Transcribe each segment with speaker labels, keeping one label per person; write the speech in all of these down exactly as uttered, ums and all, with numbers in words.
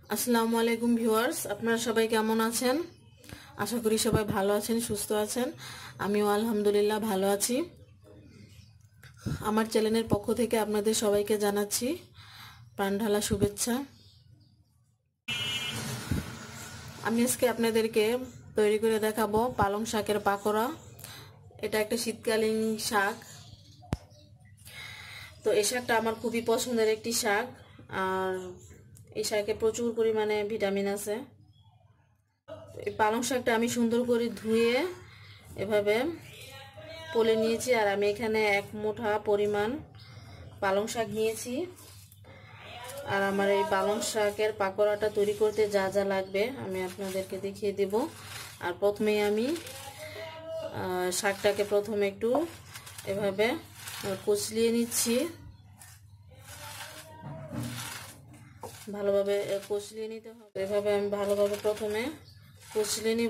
Speaker 1: আসসালামু আলাইকুম ভিউয়ার্স, আপনারা সবাই কেমন আছেন? আশা করি সবাই ভালো আছেন, সুস্থ আছেন। আমিও আলহামদুলিল্লাহ ভালো আছি। আমার চ্যানেলের পক্ষ থেকে আপনাদের সবাইকে জানাচ্ছি প্রাণঢালা শুভেচ্ছা। আমি আজকে আপনাদেরকে তৈরি করে দেখাবো পালং শাকের পাকোড়া। এটা একটা শীতকালীন শাক। তো এই শাকটা আমার খুবই পছন্দের একটি শাক, আর এই শাকে প্রচুর পরিমাণে ভিটামিন আছে। এই পালং শাকটা আমি সুন্দর করে ধুয়ে এভাবে পলে নিয়েছি, আর আমি এখানে এক মুঠা পরিমাণ পালং শাক নিয়েছি। আর আমার এই পালং শাকের পাকোড়াটা তৈরি করতে যা যা লাগবে আমি আপনাদেরকে দেখিয়ে দেব। আর প্রথমেই আমি শাকটাকে প্রথমে একটু এভাবে কচলিয়ে নিচ্ছি, ভালোভাবে কচলিয়ে নিতে হবে। এভাবে আমি ভালোভাবে প্রথমে কচলিয়ে নিব।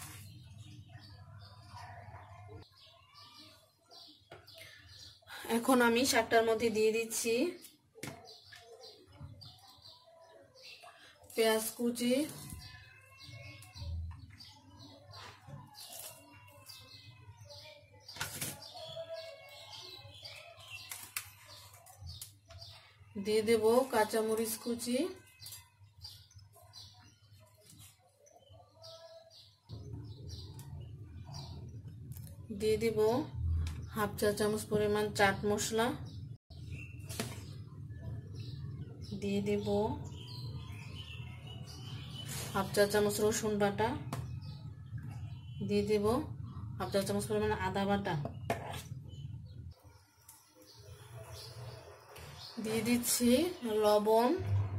Speaker 1: এখন আমি শাকটার মধ্যে দিয়ে দিচ্ছি পেঁয়াজ কুচি, দিয়ে দেব কাঁচামরিচ কুচি, দিয়ে দেব হাফ চা চামচ পরিমাণ চাট মশলা, দিয়ে দেব হাফ চা চামচ রসুন বাটা, দিয়ে দেব হাফ চা চামচ পরিমাণ আদা বাটা, দিয়ে দিচ্ছি লবণ,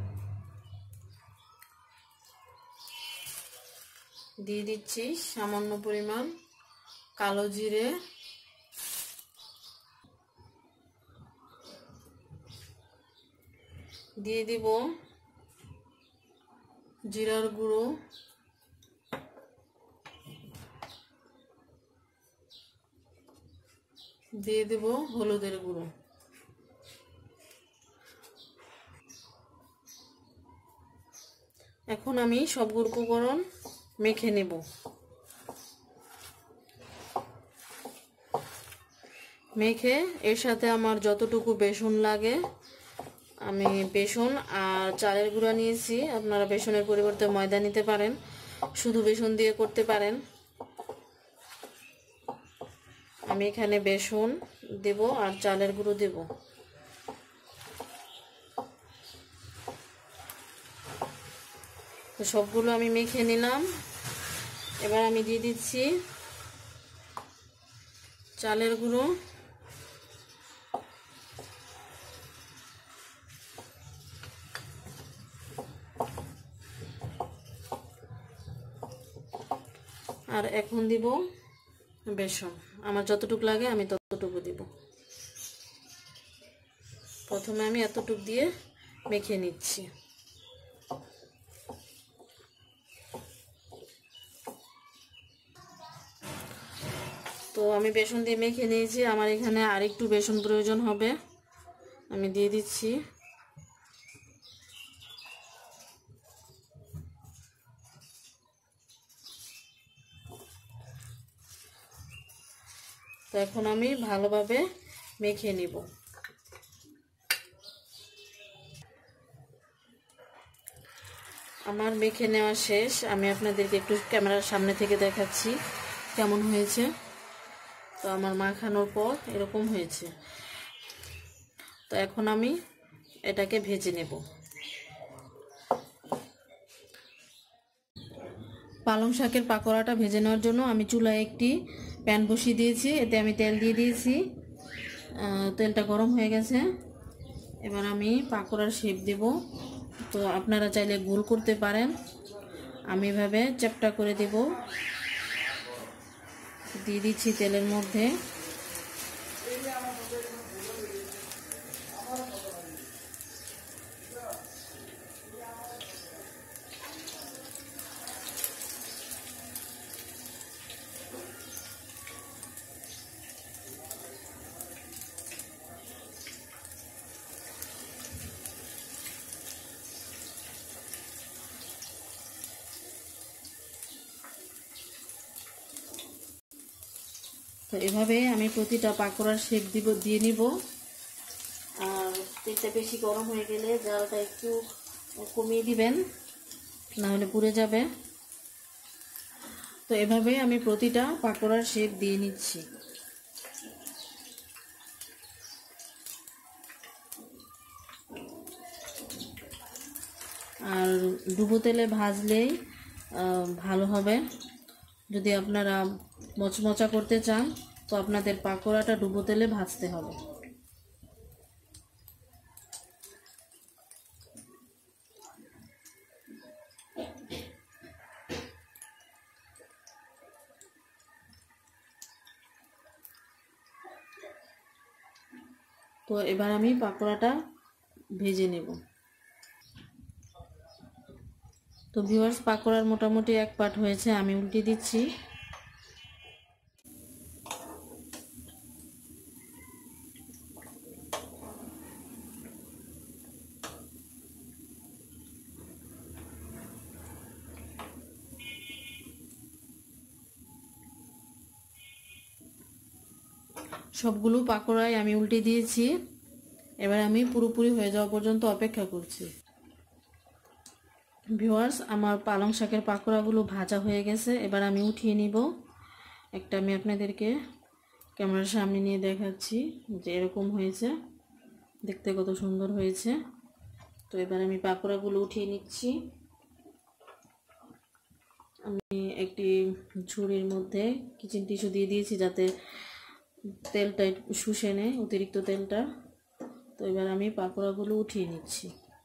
Speaker 1: দিয়ে দিচ্ছি সামান্য পরিমাণ কালো জিরে, দিয়ে দিব জিরার গুঁড়ো, দিয়ে দেব হলুদের গুঁড়ো। এখন আমি সবগুলো উপকরণ মেখে নেব। মেখে এর সাথে আমার যতটুকু বেসন লাগে আমি বেসন আর চালের গুঁড়া নিয়েছি। আপনারা বেসনের পরিবর্তে ময়দা নিতে পারেন, শুধু বেসন দিয়ে করতে পারেন। আমি এখানে বেসন দেব আর চালের গুঁড়ো দেব। তো সবগুলো আমি মেখে নিলাম। এবার আমি দিয়ে দিচ্ছি চালের গুঁড়ো, আর এখন দিব বেসন। আমার যতটুকু লাগে আমি ততটুকু দিব। প্রথমে আমি এতটুকু দিয়ে মেখে নিচ্ছি। তো আমি বেসন দিয়ে মেখে নিয়েছি। আমার এখানে আরেকটু বেসন প্রয়োজন হবে, আমি দিয়ে দিচ্ছি। তো এখন আমি ভালোভাবে মেখে নিব। আমার মেখে নেওয়া শেষ। আমি আপনাদেরকে একটু ক্যামেরার সামনে থেকে দেখাচ্ছি কেমন হয়েছে। তো আমার মাখানোর পর এরকম হয়েছে। তো এখন আমি এটাকে ভেজে নেব। পালং শাকের পাকোড়াটা ভেজে নেওয়ার জন্য আমি চুলায় একটি প্যান বসিয়ে দিয়েছি। এতে আমি তেল দিয়ে দিয়েছি। তেলটা গরম হয়ে গেছে। এবার আমি পাকোড়ার শেপ দেব। তো আপনারা চাইলে গোল করতে পারেন। আমি এভাবে চ্যাপটা করে দেব। দিয়ে দিচ্ছি তেলের মধ্যে। তো এভাবে আমি প্রতিটা পাকোড়ার শেপ দিব দিয়ে নিব। আর তেলটা বেশি গরম হয়ে গেলে জালটা একটু কমিয়ে দিবেন, না হলে পুড়ে যাবে। তো এভাবে আমি প্রতিটা পাকোড়ার শেপ দিয়ে নিচ্ছি। আর ডুবো তেলে ভাজলেই ভালো হবে। যদি আপনারা মচমচা করতে চান তো আপনাদের পাকোড়াটা ডুবো তেলে ভাজতে হবে। তো এবার আমি পাকোড়াটা ভেজে নেব। তো ভিউয়ার্স, পাকোড়ার মোটামুটি এক পাট হয়েছে, আমি উল্টে দিচ্ছি। সবগুলো পাকোড়াই আমি উল্টে দিয়েছি। এবার আমি পুরোপুরি হয়ে যাওয়া পর্যন্ত অপেক্ষা করছি। ভিউয়ার্স, আমার পালং শাকের পাকোড়াগুলো ভাজা হয়ে গেছে। এবার আমি উঠিয়ে নিব। একটা আমি আপনাদেরকে ক্যামেরার সামনে নিয়ে দেখাচ্ছি যে এরকম হয়েছে, দেখতে কত সুন্দর হয়েছে। তো এবার আমি পাকোড়াগুলো উঠিয়ে নিচ্ছি। আমি একটি ঝুড়ির মধ্যে কিচেন টিস্যু দিয়ে দিয়েছি যাতে তেলটা শুষে নেয়, অতিরিক্ত তেলটা। তো এবার আমি পাকোড়াগুলো উঠিয়ে নিচ্ছি।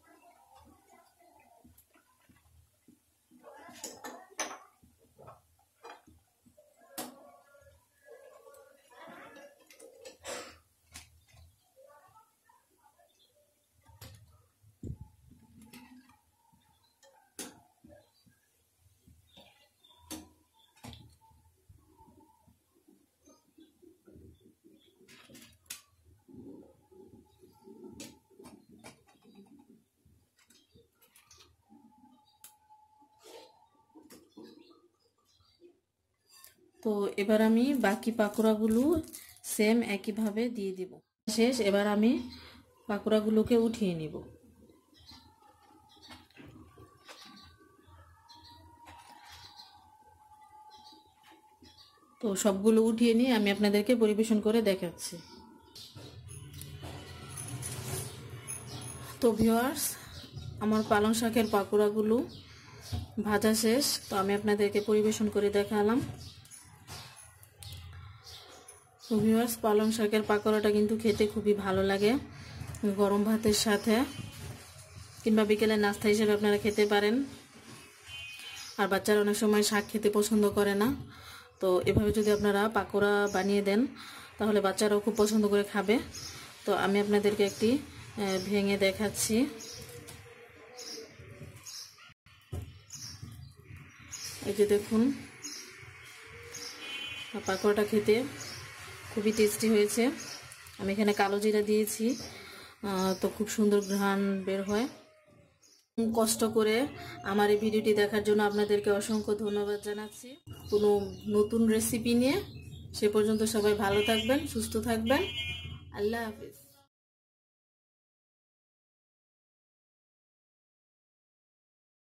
Speaker 1: তো এবার আমি বাকি পাকোড়াগুলো সেম একইভাবে দিয়ে দিব। শেষ। এবার আমি পাকোড়াগুলোকে উঠিয়ে নিব। তো সবগুলো উঠিয়ে নিয়ে আমি আপনাদেরকে পরিবেশন করে দেখাচ্ছি। তো ভিউয়ার্স, আমার পালং শাকের পাকোড়াগুলো ভাজা শেষ। তো আমি আপনাদেরকে পরিবেশন করে দেখালাম। তো ভিউয়ার্স, পালং শাকের পাকোড়াটা কিন্তু খেতে খুবই ভালো লাগে গরম ভাতের সাথে, কিংবা বিকেলের নাস্তা হিসেবে আপনারা খেতে পারেন। আর বাচ্চারা অনেক সময় শাক খেতে পছন্দ করে না, তো এভাবে যদি আপনারা পাকোড়া বানিয়ে দেন তাহলে বাচ্চারাও খুব পছন্দ করে খাবে। তো আমি আপনাদেরকে একটি ভেঙে দেখাচ্ছি। এই যে দেখুন, পাকোড়াটা খেতে খুবই টেস্টি হয়েছে। আমি এখানে কালো জিরা দিয়েছি, তো খুব সুন্দর ঘ্রাণ বের হয়। কষ্ট করে আমার এই ভিডিওটি দেখার জন্য আপনাদেরকে অসংখ্য ধন্যবাদ জানাচ্ছি। কোনো নতুন রেসিপি নিয়ে সে পর্যন্ত সবাই ভালো থাকবেন, সুস্থ থাকবেন। আল্লাহ হাফিজ।